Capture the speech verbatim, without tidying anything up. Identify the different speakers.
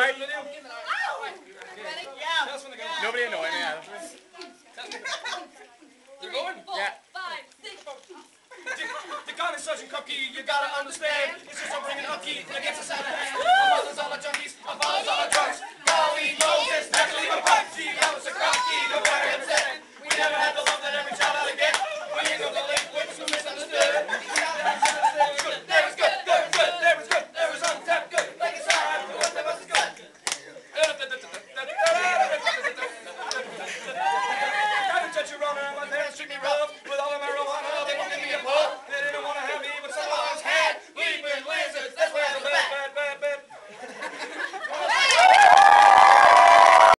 Speaker 1: right.
Speaker 2: Video?
Speaker 3: Ready?
Speaker 2: Yeah. That's when they go.
Speaker 1: Nobody annoy me. Yeah.
Speaker 2: They're going?
Speaker 3: Four,
Speaker 1: Yeah.
Speaker 3: five, six.
Speaker 2: The gun is such a cookie, you gotta understand. It's just a ringing upkeep against the sound. Our mothers all the junkies, our fathers all the drunks. Golly Moses, naturally a punk. Gee, I was a cocky, no better than that. We never had the love that every child ought to get. We ain't no delinquents who misunderstood. There was good, there was good, there was good, there was good, there was untapped good. Like it's alright, the one that was good. Gotta touch your runner, my parents treat me rough.